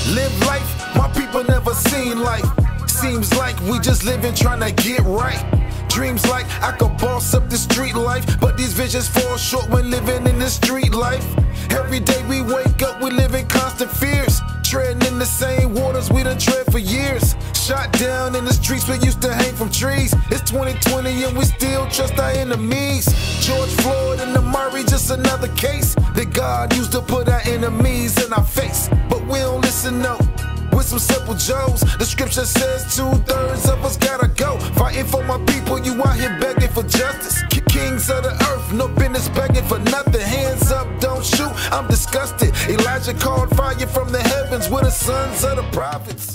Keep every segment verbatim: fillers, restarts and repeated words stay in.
Live life, my people never seen life. Seems like we just living trying to get right. Dreams like I could boss up the street life, but these visions fall short when living in the street life. Every day we wake up, we live in constant fears, treading in the same waters we done tread for years. Shot down in the streets we used to hang from trees. It's twenty twenty and we still trust our enemies. George Floyd and the Murray, just another case that God used to put our enemies in our face. But we don't listen, no. With some simple Joes, the scripture says two-thirds of us gotta go. Fighting for my people, you out here begging for justice. Kings of the earth, no business begging for nothing. Hands up, don't shoot, I'm disgusted. Elijah called fire from the heavens with the sons of the prophets.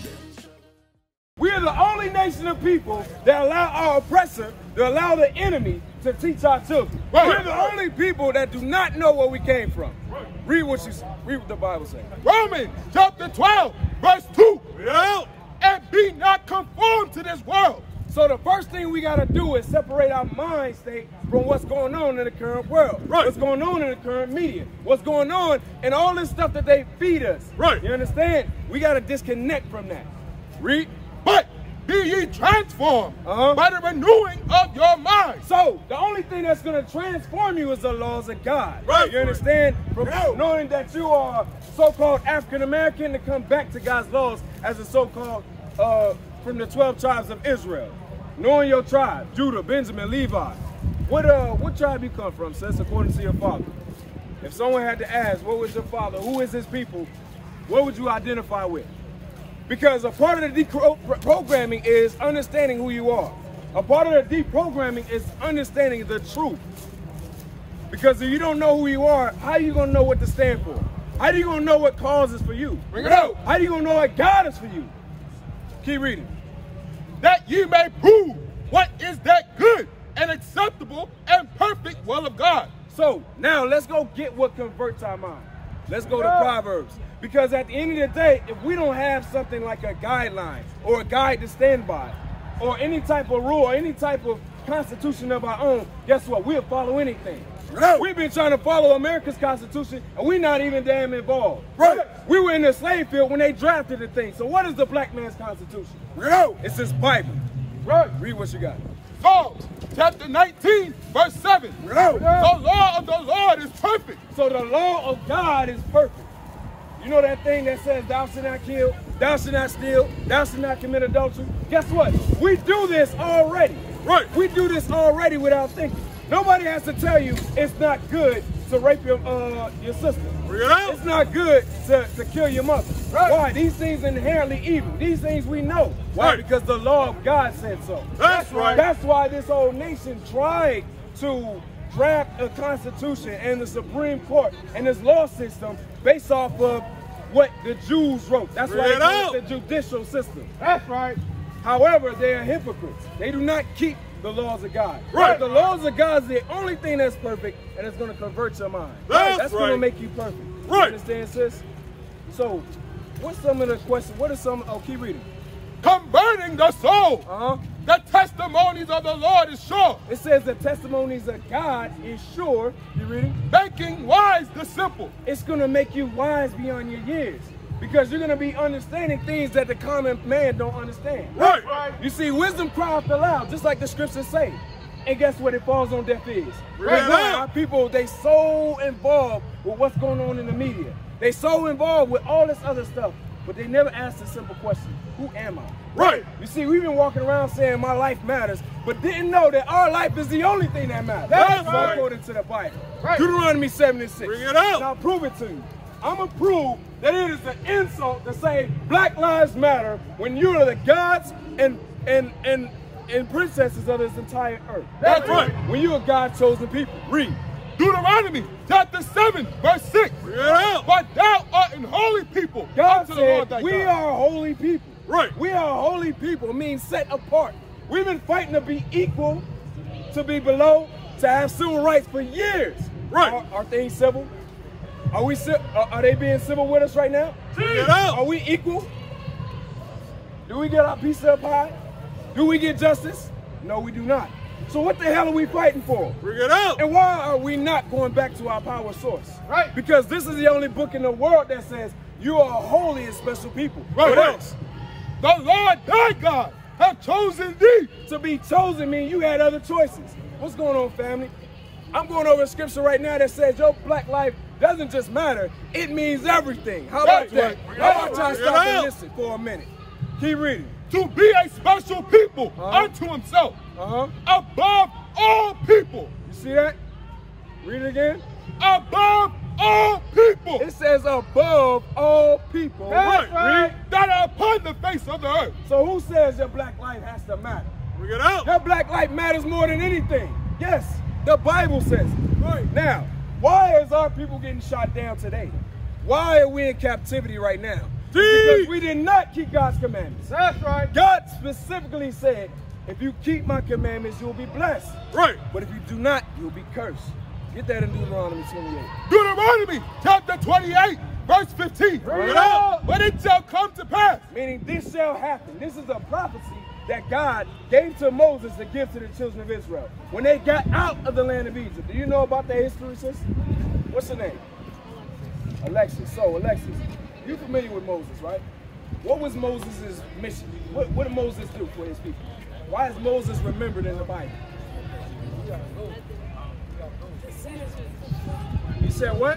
We are the only nation of people that allow our oppressor, to allow the enemy to teach our children. Right. We're the only people that do not know where we came from. Right. Read what you read what the Bible says. Romans chapter twelve, verse two. Yeah. And be not conformed to this world. So the first thing we gotta do is separate our mind state from what's going on in the current world. Right. What's going on in the current media. What's going on and all this stuff that they feed us. Right. You understand? We gotta disconnect from that. Read. But be ye transformed uh-huh. by the renewing of your mind. So the only thing that's going to transform you is the laws of God. Right. You understand? From yeah. knowing that you are so-called African American to come back to God's laws as a so-called uh, from the twelve tribes of Israel. Knowing your tribe, Judah, Benjamin, Levi. What uh what tribe you come from, sis, according to your father? If someone had to ask, what was your father? Who is his people? What would you identify with? Because a part of the deprogramming is understanding who you are. A part of the deprogramming is understanding the truth. Because if you don't know who you are, how are you going to know what to stand for? How are you going to know what cause is for you? Bring it out. How are you going to know what God is for you? Keep reading. That ye may prove what is that good and acceptable and perfect will of God. So now let's go get what converts our mind. Let's go to Proverbs. Because at the end of the day, if we don't have something like a guideline or a guide to stand by, or any type of rule, or any type of constitution of our own, guess what? We'll follow anything. Right. We've been trying to follow America's constitution, and we're not even damn involved. Right. We were in the slave field when they drafted the thing. So what is the black man's constitution? Right. It's this Bible. Right. Read what you got. Psalms chapter nineteen, verse seven. Right. The law of the Lord is perfect. So the law of God is perfect. You know that thing that says thou shalt not kill, thou shalt not steal, thou shalt not commit adultery? Guess what? We do this already. Right. We do this already without thinking. Nobody has to tell you it's not good to rape your uh, your sister. Bring it out. It's not good to, to kill your mother. Right. Why? These things are inherently evil. These things we know. Why? Right. Because the law of God said so. That's right. That's why this whole nation tried to draft a constitution and the Supreme Court and this law system based off of what the Jews wrote. That's why they call it the judicial system. That's right. However, they are hypocrites. They do not keep the laws of God. Right. The laws of God is the only thing that's perfect, and it's going to convert your mind. That's, that's right. going to make you perfect. Right. You understand, sis? So, what's some of the questions? What are some? Oh, keep reading. Converting the soul. Uh huh. The testimonies of the Lord is sure. It says the testimonies of God is sure. You reading? Making wise the simple. It's going to make you wise beyond your years. Because you're going to be understanding things that the common man don't understand. Right. right. You see, wisdom cries aloud, just like the scriptures say. And guess what? It falls on deaf ears. Right. Why? Our people, they so involved with what's going on in the media. They so involved with all this other stuff. But they never ask the simple question, who am I? Right. You see, we've been walking around saying my life matters, but didn't know that our life is the only thing that matters. That's That's right. according to the Bible. Right. Deuteronomy seven and six. Bring it out. Now prove it to you. I'm going to prove that it is an insult to say Black Lives Matter when you are the gods and and and and princesses of this entire earth. That's right. When you are God's chosen people. Read. Deuteronomy chapter seven, verse six. Yeah. But thou art an holy people. God unto said, the Lord thy we God. are holy people. Right. We are holy people, means set apart. We've been fighting to be equal, to be below, to have civil rights for years. Right. Are, are things civil? Are we are, are they being civil with us right now? Get out. Are we equal? Do we get our piece of pie? Do we get justice? No, we do not. So what the hell are we fighting for? Bring it out. And why are we not going back to our power source? Right. Because this is the only book in the world that says You are a holy and special people. Right, what right. else? The Lord thy God have chosen thee. To be chosen means you had other choices. What's going on, family? I'm going over a scripture right now that says your black life doesn't just matter, it means everything. How about That's that? right. How about y'all Bring it stop and out. listen for a minute? Keep reading. To be a special people Uh-huh. unto himself, Uh-huh. above all people, You see that? Read it again. above all people, It says above all people. right, Read. that are upon the face of the earth. So who says your black life has to matter? Bring it out. Your black life matters more than anything. Yes, the Bible says it. Right. Now, why is our people getting shot down today? Why are we in captivity right now? Because we did not keep God's commandments. That's right. God specifically said, if you keep my commandments, you'll be blessed. Right. But if you do not, you'll be cursed. Get that in Deuteronomy twenty-eight. Deuteronomy chapter twenty-eight, verse fifteen. Bring it out. But it shall come to pass. Meaning this shall happen. This is a prophecy that God gave to Moses to give to the children of Israel. When they got out of the land of Egypt. Do you know about their history, sis? What's her name? Alexis. So, Alexis, you familiar with Moses, right? What was Moses' mission? What, what did Moses do for his people? Why is Moses remembered in the Bible? He said what?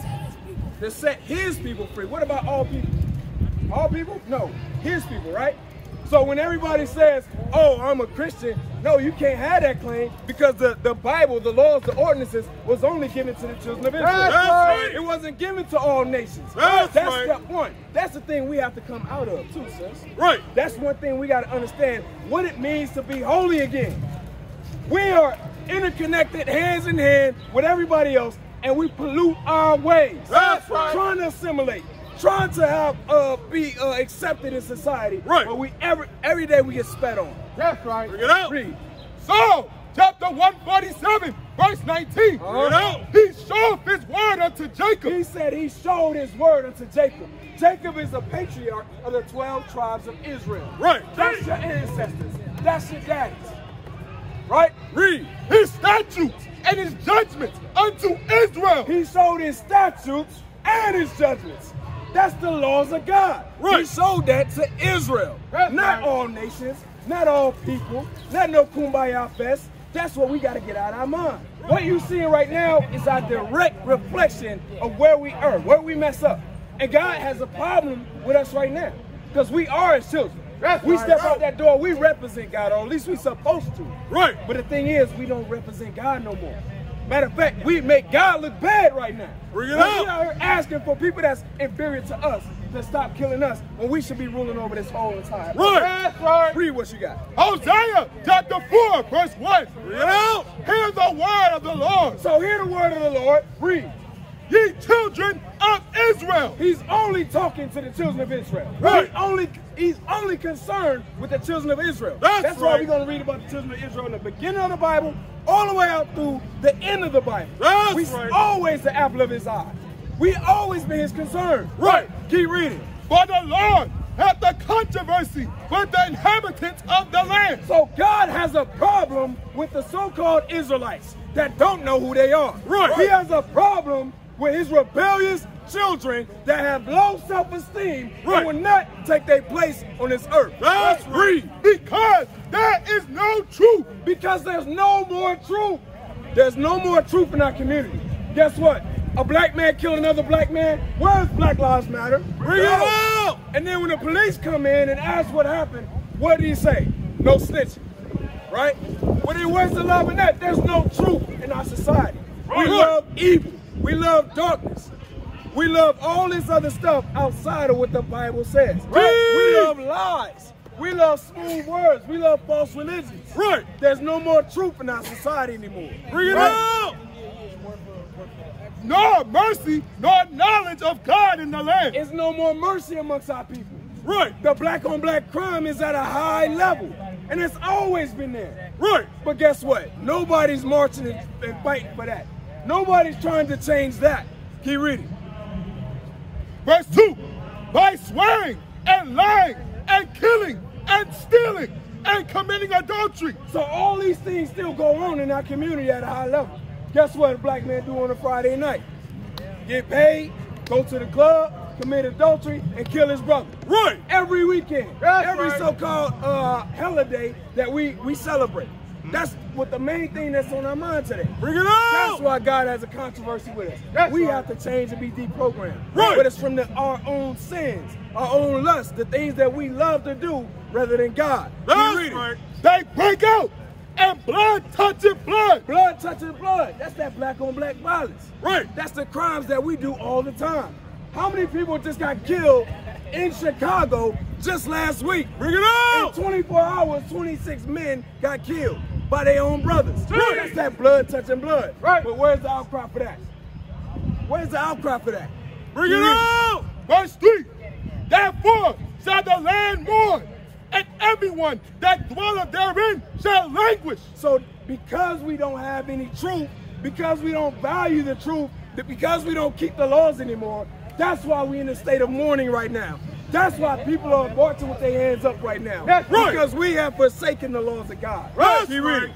To set his people free. What about all people? All people? No, his people, right? So when everybody says, oh, I'm a Christian, no, you can't have that claim because the, the Bible, the laws, the ordinances was only given to the children of Israel. That's right. It wasn't given to all nations. That's That's right. step one. That's the thing we have to come out of too, sis. Right. That's one thing we got to understand, what it means to be holy again. We are interconnected hands in hand with everybody else, and we pollute our ways. That's right. Trying to assimilate, trying to have uh, be uh, accepted in society. Right. But we every every day we get spat on. That's right. Bring it out. Read. Psalm chapter one forty-seven, verse nineteen. Uh-huh. Bring it out. He showed his word unto Jacob. He said he showed his word unto Jacob. Jacob is the patriarch of the twelve tribes of Israel. Right. That's your ancestors. That's your daddies. Right? Read. His statutes and his judgments unto Israel. He showed his statutes and his judgments. That's the laws of God. Right. He showed that to Israel. That's not right. all nations, not all people, not no kumbaya fest. That's what we got to get out of our mind. What you seeing right now is a direct reflection of where we are, where we mess up. And God has a problem with us right now because we are his children. That's we right. step out that door, we represent God, or at least we supposed to. Right. But the thing is, we don't represent God no more. Matter of fact, we make God look bad right now. Bring it Like, out. we out here asking for people that's inferior to us to stop killing us when we should be ruling over this whole entire. Right. That's right. Read what you got. Hosea chapter four, verse one. Bring it out. Hear the word of the Lord. So hear the word of the Lord. Read. Ye children of Israel. He's only talking to the children of Israel. Right. He only, he's only concerned with the children of Israel. That's why right. we're going to read about the children of Israel in the beginning of the Bible, all the way out through the end of the Bible. That's we right. always the apple of his eye. We always been his concern. Right. Keep reading. For the Lord hath the controversy with the inhabitants of the land. So God has a problem with the so-called Israelites that don't know who they are. Right. He has a problem with his rebellious children that have low self-esteem Right. and will not take their place on this earth. That's Let's read. Because there is no truth. Because there's no more truth. There's no more truth in our community. Guess what? A black man kill another black man. Where's Black Lives Matter? Bring it out. And then when the police come in and ask what happened, what did he say? No snitching. Right? What is where's the love in that? There's no truth in our society. Right. We love evil. We love darkness. We love all this other stuff outside of what the Bible says. Right? We love lies. We love smooth words. We love false religions. Right. There's no more truth in our society anymore. Bring it Right? out. Nor mercy, nor knowledge of God in the land. There's no more mercy amongst our people. Right. The black on black crime is at a high level. And it's always been there. Right. But guess what? Nobody's marching and, and fighting for that. Nobody's trying to change that. Keep reading. Verse two. By swearing and lying and killing and stealing and committing adultery. So all these things still go on in our community at a high level. Guess what a black man do on a Friday night? Get paid, go to the club, commit adultery, and kill his brother. Right. Every weekend, That's every right. so-called uh, holiday that we, we celebrate. That's what the main thing that's on our mind today. Bring it on! That's why God has a controversy with us. That's we right. have to change and be deprogrammed. Right. But it's from the, our own sins, our own lusts, the things that we love to do rather than God. That's Keep reading. right. They break out and blood touching blood. Blood touching blood. That's that black on black violence. Right. That's the crimes that we do all the time. How many people just got killed in Chicago just last week? Bring it on! In twenty-four hours, twenty-six men got killed by their own brothers. Right. That's that blood touching blood. Right. But where's the outcry for that? Where's the outcry for that? Bring it on! Verse three. Therefore shall the land mourn, and everyone that dwelleth therein shall languish. So because we don't have any truth, because we don't value the truth, that because we don't keep the laws anymore, that's why we're in a state of mourning right now. That's why people are marching with their hands up right now. That's right. Because we have forsaken the laws of God. Right. Keep reading.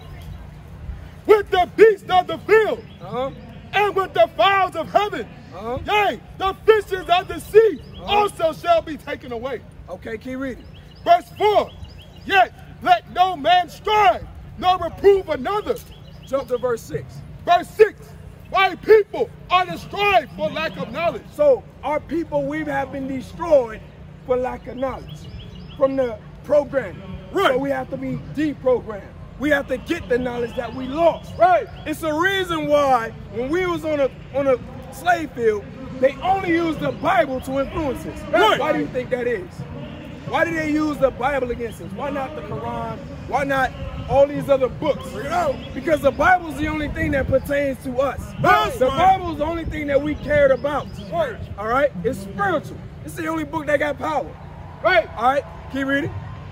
With the beasts of the field, Uh-huh. and with the fowls of heaven, Uh-huh. yea, the fishes of the sea Uh-huh. also shall be taken away. Okay, keep reading. Verse four, yet let no man strive, nor reprove another. Jump to verse six. Verse six, why people are destroyed for lack of knowledge. So our people, we have been destroyed for lack of knowledge from the programming. Right. So we have to be deprogrammed. We have to get the knowledge that we lost. Right. It's the reason why when we was on a on a slave field, they only used the Bible to influence us. Right. Why do you think that is? Why did they use the Bible against us? Why not the Quran? Why not all these other books? You know, because the Bible is the only thing that pertains to us. That's the right. Bible is the only thing that we cared about. Right. All right? It's spiritual. It's the only book that got power. Right. All right? Keep reading.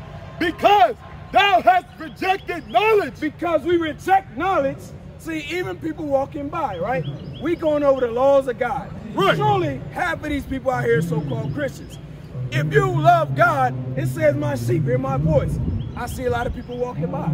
Because thou hast rejected knowledge. Because we reject knowledge. See, even people walking by, right? We going over the laws of God. Right. Surely half of these people out here are so-called Christians. If you love God, it says my sheep hear my voice. I see a lot of people walking by.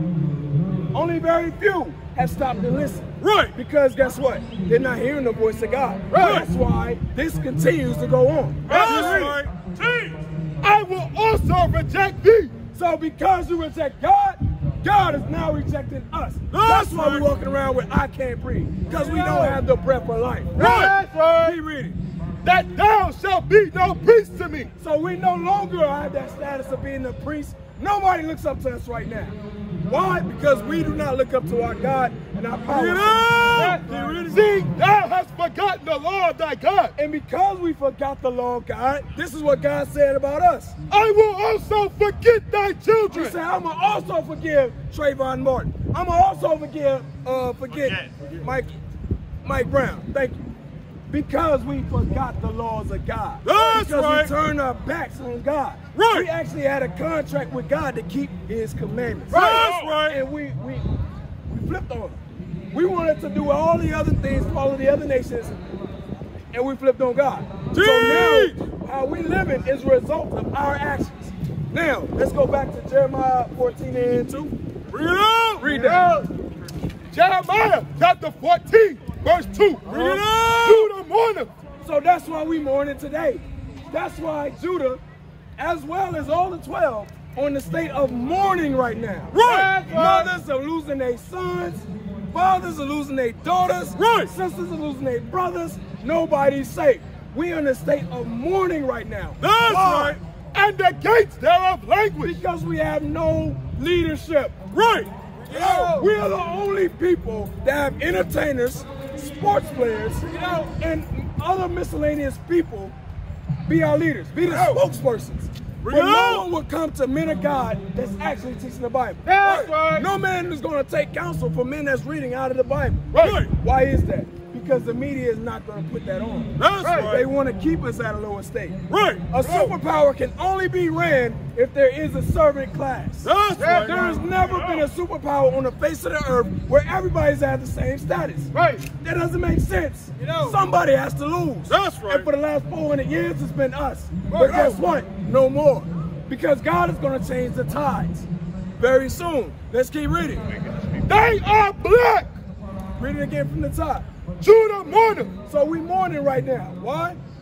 Only very few have stopped to listen. Right. Because guess what? They're not hearing the voice of God. Right. That's why this continues to go on. That's right. See, I will also reject thee. So because you reject God, God is now rejecting us. That's, That's why right. we're walking around with I can't breathe. Because we don't have the breath of life. Right. That's right. Keep reading. That thou shalt be no priest to me. So we no longer have that status of being a priest. Nobody looks up to us right now. Why? Because we do not look up to our God and our power. You know? See, thou hast forgotten the law of thy God. And because we forgot the law of God, this is what God said about us. I will also forget thy He children. said, I'm going to also forgive Trayvon Martin. I'm going to also forgive, uh, forget Mike, Mike Brown. Thank you. Because we forgot the laws of God. That's because right. we turned our backs on God. Right. We actually had a contract with God to keep his commandments. That's right. And we, we, we flipped on him. We wanted to do all the other things, follow the other nations, and we flipped on God. So now, how we living is a result of our actions. Now, let's go back to Jeremiah fourteen and two. Read it out. Read that. Jeremiah chapter fourteen, verse two. Read it out. Judah mourneth. So that's why we mourning today. That's why Judah, as well as all the twelve, on the state of mourning right now. Right. Mothers are losing their sons. Fathers are losing their daughters. Right. Sisters are losing their brothers. Nobody's safe. We are in a state of mourning right now. That's Why? right. And the gates thereof languish. Because we have no leadership. Right. You know, we are the only people that have entertainers, sports players, you know, and other miscellaneous people be our leaders, be the spokespersons. But Bring it no out. one will come to men of God that's actually teaching the Bible. That's right. No man is going to take counsel from men that's reading out of the Bible. Right. Why is that? Because the media is not going to put that on. That's right. They want to keep us at a lower state. Right. A superpower can only be ran if there is a servant class. That's right. There has never been a superpower on the face of the earth where everybody's at the same status. Right. That doesn't make sense. You know. Somebody has to lose. That's right. And for the last four hundred years, it's been us. Right. But guess what? No more. Because God is going to change the tides very soon. Let's keep reading. They are black. Read it again from the top. Judah mourneth. So we mourning right now. Why?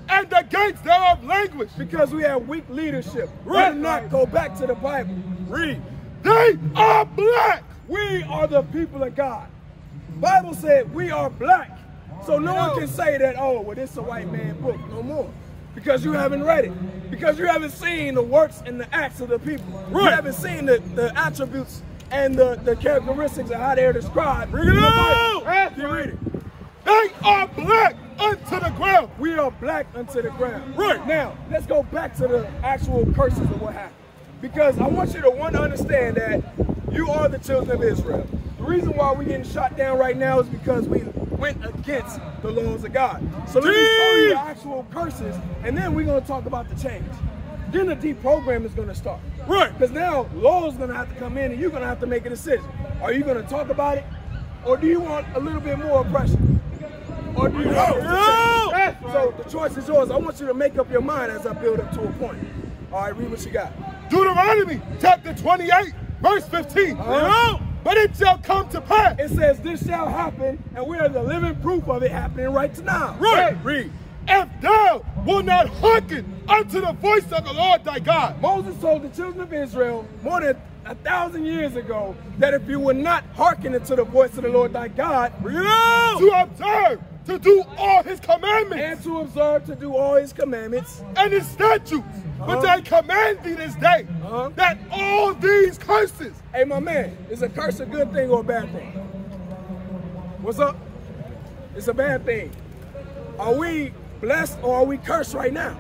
and the gates thereof languish. Because we have weak leadership. Right. Do not go back to the Bible. Read. They are black. We are the people of God. Bible said we are black. So no one can say that, oh, well, this is a white man book. No more. Because you haven't read it. Because you haven't seen the works and the acts of the people. Right. You haven't seen the, the attributes and the, the characteristics of how they're described. Bring it out. Right. You read it. They are black unto the ground. We are black unto the ground. Right. Now, let's go back to the actual curses of what happened. Because I want you to, one, to understand that you are the children of Israel. The reason why we're getting shot down right now is because we went against the laws of God. So let me show you the actual curses, and then we're going to talk about the change. Then the deprogram is going to start. Right. Because now law is going to have to come in, and you're going to have to make a decision. Are you going to talk about it, or do you want a little bit more oppression? Or do you want No. to change? So the choice is yours. I want you to make up your mind as I build up to a point. All right, read what you got. Deuteronomy chapter twenty-eight, verse fifteen. Uh-huh. But it shall come to pass. It says this shall happen, and we are the living proof of it happening right now. Right. Hey, read. If thou wilt not hearken unto the voice of the Lord thy God. Moses told the children of Israel more than a thousand years ago that if you would not hearken unto the voice of the Lord thy God, to observe, to do all his commandments, and to observe to do all his commandments, and his statutes, Uh-huh. which I command thee this day, Uh-huh. that all these curses. Hey, my man, is a curse a good thing or a bad thing? What's up? It's a bad thing. Are we blessed or are we cursed right now?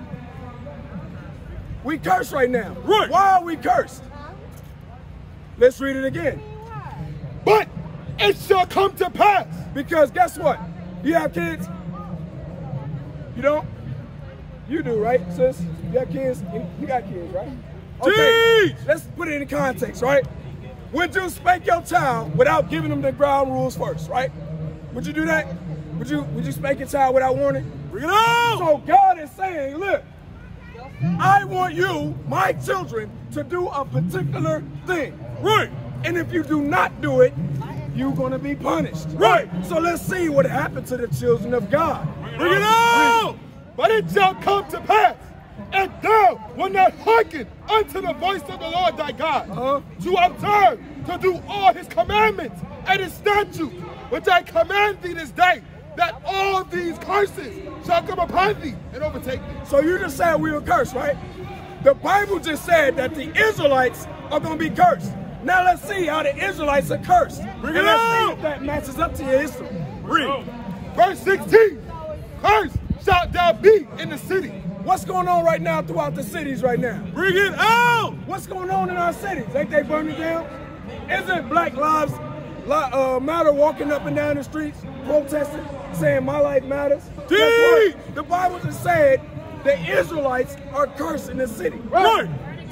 We cursed right now. Right. Why are we cursed? Let's read it again. But it shall come to pass. Because guess what? You have kids? You don't? You do, right, sis? You have kids? You got kids, right? Okay, Jeez. let's put it in context, right? Would you spank your child without giving them the ground rules first, right? Would you do that? Would you would you spank your child without warning? Bring it on. So God is saying, look, I want you, my children, to do a particular thing. Right. And if you do not do it, you're going to be punished. Right. So let's see what happened to the children of God. Bring it on. But it shall come to pass, and thou wilt not hearken unto the voice of the Lord thy God, Uh-huh. to observe, to do all his commandments and his statutes, which I command thee this day, that all these curses shall come upon thee and overtake thee. So you just said we were cursed, right? The Bible just said that the Israelites are going to be cursed. Now let's see how the Israelites are cursed. Bring and it let's on. see if that matches up to your history. Read. Verse sixteen, cursed shalt thou be in the city. What's going on right now throughout the cities right now? Bring it out. What's going on in our cities? Ain't they burning down? Isn't Black Lives uh, Matter walking up and down the streets, protesting, saying my life matters? Guess what? The Bible just said the Israelites are cursed in the city. Right.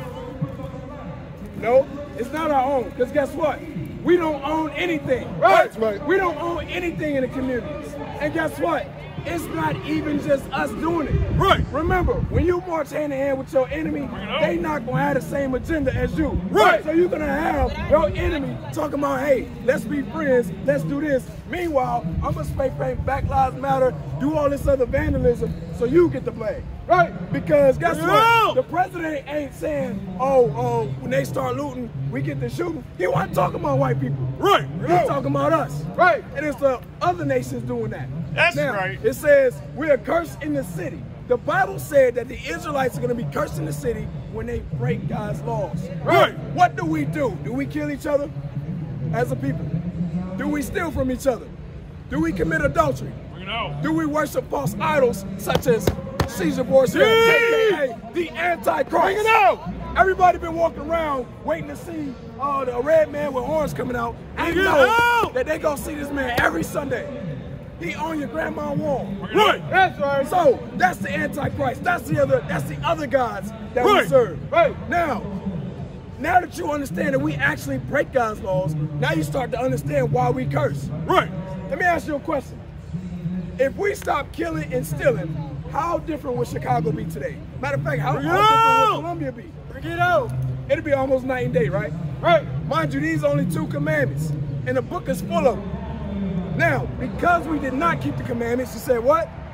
No, it's not our own. Because guess what? We don't own anything. Right. That's right. We don't own anything in the communities. And guess what? It's not even just us doing it. Right. Remember, when you march hand in hand with your enemy, they not gonna have the same agenda as you. Right. So you're gonna have your enemy talking about, hey, let's be friends, let's do this. Meanwhile, I'm gonna spray paint Black Lives Matter, do all this other vandalism, so you get the blame. Right? Because guess Bring it what? out. The president ain't saying, oh, oh, when they start looting, we get the shooting. He wasn't talking about white people. Right. He's talking about us. Right. And it's the other nations doing that. That's now, right. It says we are cursed in the city. The Bible said that the Israelites are going to be cursed in the city when they break God's laws. Right. What do we do? Do we kill each other as a people? Do we steal from each other? Do we commit adultery? Bring it out. Do we worship false idols such as Caesar Borgia, aka the Antichrist? Bring it out. Everybody been walking around waiting to see uh, the red man with horns coming out. Bring They it know out. that they gonna see this man every Sunday. He on your grandma's wall. Right. That's right. So that's the Antichrist. That's the other. That's the other gods that Right. we serve. Right. Now, now that you understand that we actually break God's laws, now you start to understand why we curse. Right. Let me ask you a question. If we stop killing and stealing, how different would Chicago be today? Matter of fact, how, how Bring it different out. would Columbia be? Bring it out. It'd be almost night and day, right? Right. Mind you, these only two commandments, and the book is full of them. Now, because we did not keep the commandments, you said what?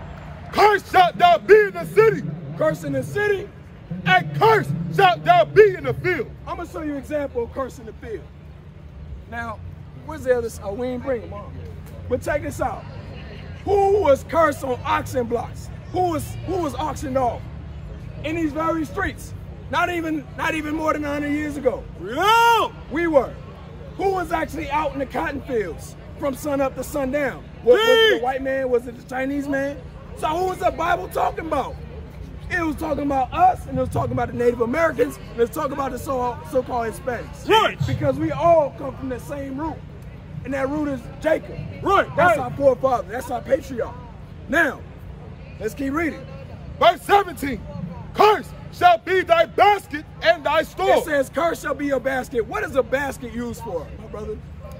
Curse shalt thou be in the city, Curse in the city. and curse shalt thou be in the field. I'm gonna show you an example of curse in the field. Now, where's the other? Oh, we ain't bring them on. But check this out. Who was cursed on auction blocks? Who was who was auctioned off in these very streets? Not even not even more than one hundred years ago. No! We were. Who was actually out in the cotton fields from sun up to sundown? Was, was it the white man? Was it the Chinese man? So who was the Bible talking about? It was talking about us, and it was talking about the Native Americans, and it was talking about the so, so-called Hispanics. Right. Because we all come from the same root, and that root is Jacob. Right, That's right. our forefather. That's our patriarch. Now, let's keep reading. Verse seventeen. Curse shall be thy basket and thy store. It says, curse shall be your basket. What is a basket used for, my brother?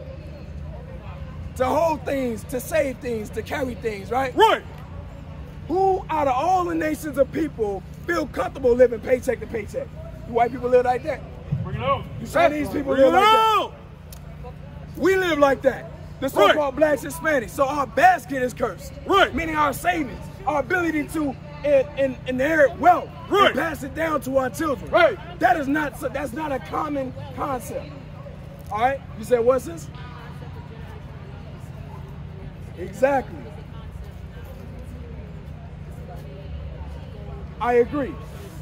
To hold things, to save things, to carry things, right? Right. Who out of all the nations of people feel comfortable living paycheck to paycheck? Do white people live like that? Bring it on. You Chinese people Bring live it like that? on. We live like that. The so-called blacks, Hispanics. So our basket is cursed. Right. Meaning our savings, our ability to in, in, inherit wealth Right. and pass it down to our children. Right. That is not that's not a common concept. All right. You said what's this? Exactly. I agree.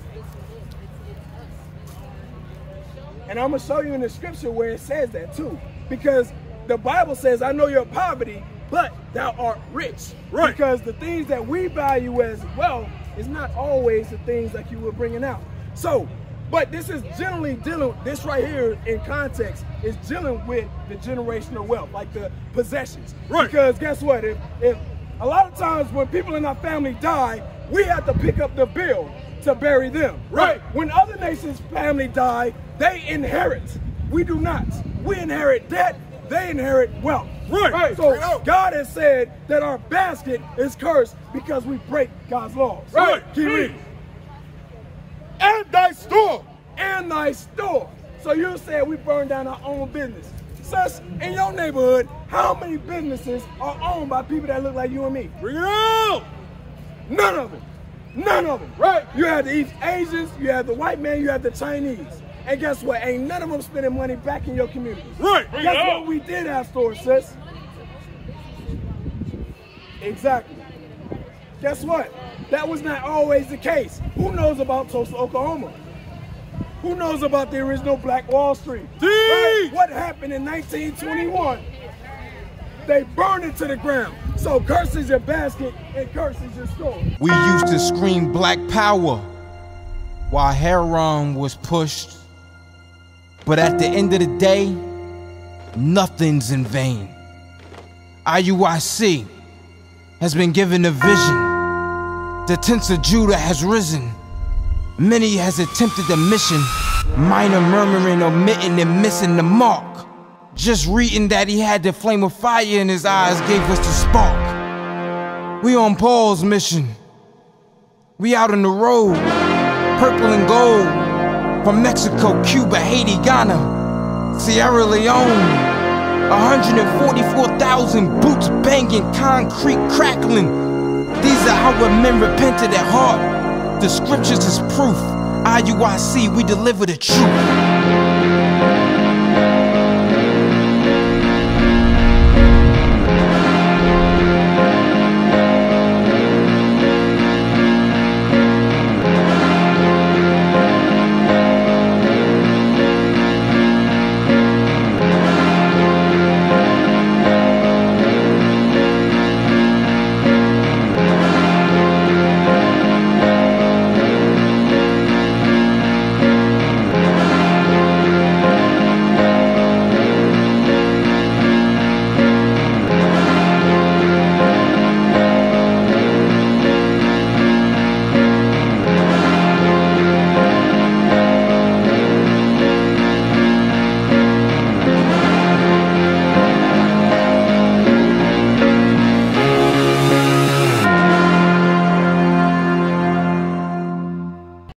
And I'm going to show you in the scripture where it says that too. Because the Bible says, I know your poverty, but thou art rich. Right. Because the things that we value as wealth is not always the things like you were bringing out. So, but this is generally dealing, this right here in context is dealing with the generational wealth, like the possessions. Right. Because guess what? If, if a lot of times when people in our family die, we have to pick up the bill to bury them. Right. When other nations' family die, they inherit. We do not. We inherit debt, they inherit wealth. Right. Right. So Right out. God has said that our basket is cursed because we break God's laws. Right. Keep reading. And thy store. And thy store. So you said we burn down our own business. Sus, in your neighborhood, how many businesses are owned by people that look like you and me? Bring it on. None of them. None of them. Right. You have the East Asians, you have the white man, you have the Chinese. And guess what? Ain't none of them spending money back in your community. Right. Bring Guess it what? on. We did have stores, sis. Exactly. Guess what? That was not always the case. Who knows about Tulsa, Oklahoma? Who knows about the original Black Wall Street? Right? What happened in nineteen twenty-one? They burned it to the ground. So curse is your basket and curse is your store. We used to scream black power while heroin was pushed. But at the end of the day, nothing's in vain. I U I C has been given a vision. The tents of Judah has risen. Many has attempted the mission. Minor murmuring, omitting, and missing the mark. Just reading that he had the flame of fire in his eyes gave us the spark. We on Paul's mission. We out on the road, purple and gold. From Mexico, Cuba, Haiti, Ghana, Sierra Leone. one hundred forty-four thousand boots banging, concrete crackling. These are how men repented at heart. The scriptures is proof. I U I C, we deliver the truth.